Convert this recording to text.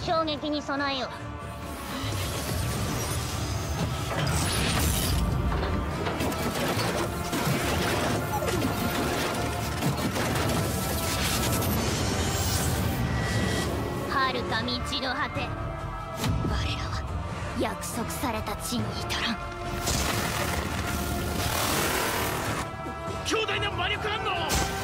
衝撃に備えよ。遥か道の果て、我らは約束された地に至らん。 強大な魔力反応。